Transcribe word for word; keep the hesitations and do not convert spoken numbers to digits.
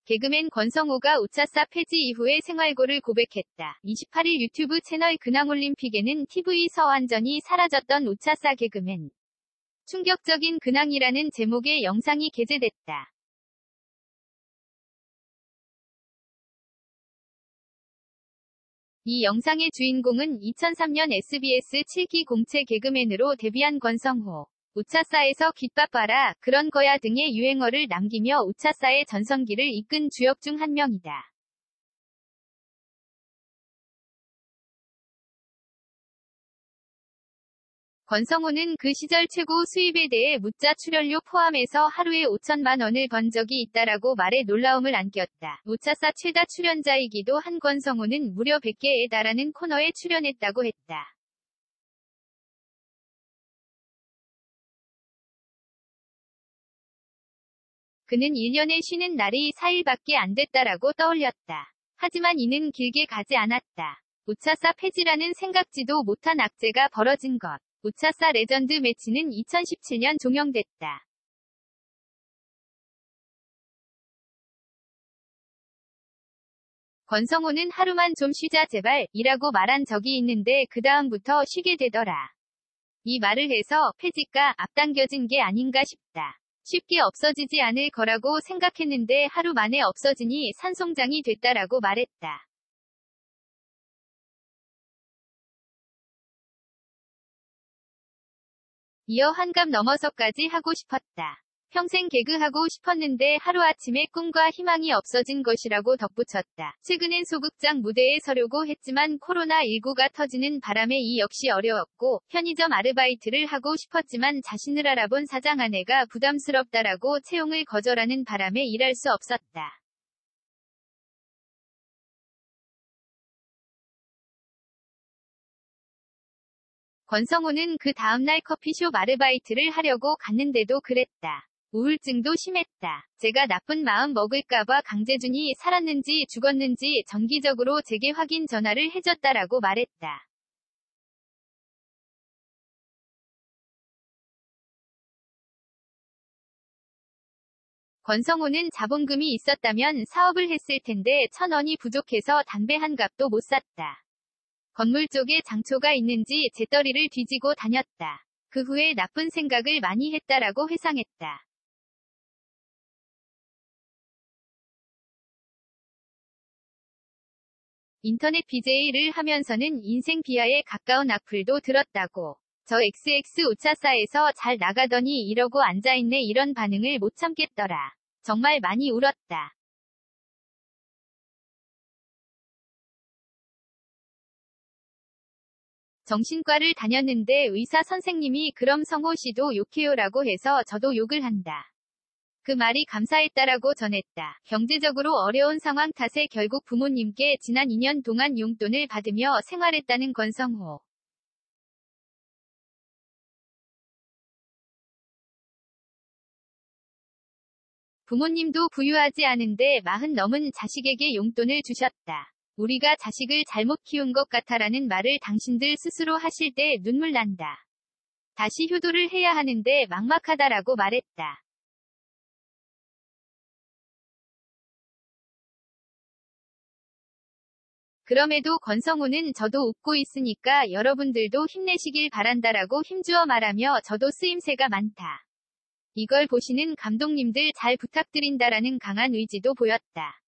개그맨 권성호가 우차사 폐지 이후의 생활고를 고백했다. 이십팔 일 유튜브 채널 근황올림픽에는 티비 서완전히 사라졌던 우차사 개그맨. 충격적인 근황이라는 제목의 영상이 게재됐다. 이 영상의 주인공은 이천삼 년 에스비에스 칠 기 공채 개그맨으로 데뷔한 권성호. 우차사에서 귓밥 봐라, 그런 거야 등의 유행어를 남기며 우차사의 전성기를 이끈 주역 중 한 명이다. 권성호는 그 시절 최고 수입에 대해 묻자 출연료 포함해서 하루에 오천만 원을 번 적이 있다라고 말해 놀라움을 안겼다. 우차사 최다 출연자이기도 한 권성호는 무려 백 개에 달하는 코너에 출연했다고 했다. 그는 일 년에 쉬는 날이 사 일밖에 안 됐다라고 떠올렸다. 하지만 이는 길게 가지 않았다. 우차사 폐지라는 생각지도 못한 악재가 벌어진 것. 우차사 레전드 매치는 이천십칠 년 종영됐다. 권성호는 하루만 좀 쉬자 제발 이라고 말한 적이 있는데 그 다음부터 쉬게 되더라. 이 말을 해서 폐지가 앞당겨진 게 아닌가 싶다. 쉽게 없어지지 않을 거라고 생각했는데 하루 만에 없어지니 산송장이 됐다라고 말했다. 이어 한갑 넘어서까지 하고 싶었다. 평생 개그하고 싶었는데 하루아침에 꿈과 희망이 없어진 것이라고 덧붙였다. 최근엔 소극장 무대에 서려고 했지만 코로나 일구가 터지는 바람에 이 역시 어려웠고 편의점 아르바이트를 하고 싶었지만 자신을 알아본 사장 아내가 부담스럽다라고 채용을 거절하는 바람에 일할 수 없었다. 권성호는 그 다음날 커피숍 아르바이트를 하려고 갔는데도 그랬다. 우울증도 심했다. 제가 나쁜 마음 먹을까봐 강재준이 살았는지 죽었는지 정기적으로 제게 확인 전화를 해줬다라고 말했다. 권성호는 자본금이 있었다면 사업을 했을 텐데 천 원이 부족해서 담배 한 갑도 못 샀다. 건물 쪽에 장초가 있는지 재떨이를 뒤지고 다녔다. 그 후에 나쁜 생각을 많이 했다라고 회상했다. 인터넷 비제이를 하면서는 인생 비하에 가까운 악플도 들었다고. 저 엑스엑스 우차사에서 잘 나가더니 이러고 앉아있네 이런 반응을 못 참겠더라. 정말 많이 울었다. 정신과를 다녔는데 의사 선생님이 그럼 성호 씨도 욕해요라고 해서 저도 욕을 한다. 그 말이 감사했다라고 전했다. 경제적으로 어려운 상황 탓에 결국 부모님께 지난 이 년 동안 용돈을 받으며 생활했다는 권성호. 부모님도 부유하지 않은데 마흔 넘은 자식에게 용돈을 주셨다. 우리가 자식을 잘못 키운 것 같아라는 말을 당신들 스스로 하실 때 눈물 난다. 다시 효도를 해야 하는데 막막하다라고 말했다. 그럼에도 권성호는 저도 웃고 있으니까 여러분들도 힘내시길 바란다라고 힘주어 말하며 저도 쓰임새가 많다. 이걸 보시는 감독님들 잘 부탁드린다라는 강한 의지도 보였다.